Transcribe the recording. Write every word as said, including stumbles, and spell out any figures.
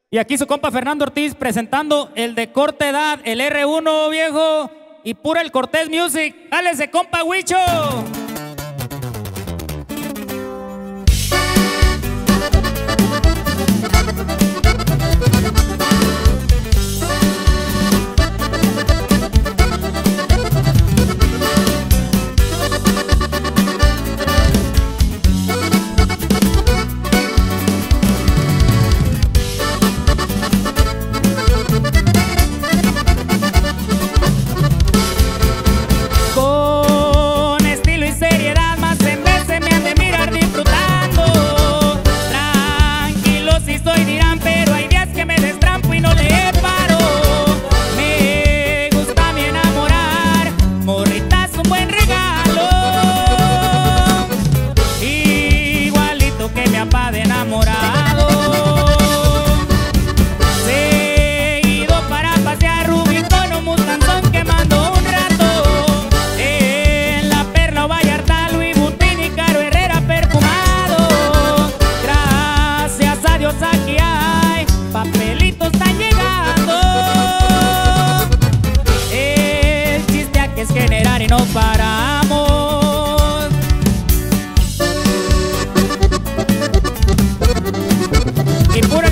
Y aquí su compa Fernando Ortiz presentando el de corta edad, el erre uno, viejo, y pura el Cortés Music. ¡Dale ese compa Huicho! Papelitos están llegando. El chiste aquí es generar y no paramos. Y pura